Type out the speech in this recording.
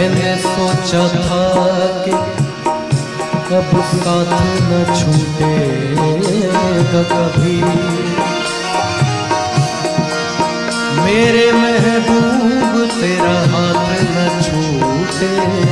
मैंने सोचा था कि अब साथ न छूटेगा कभी, मेरे महबूब तेरा हाथ न छूटे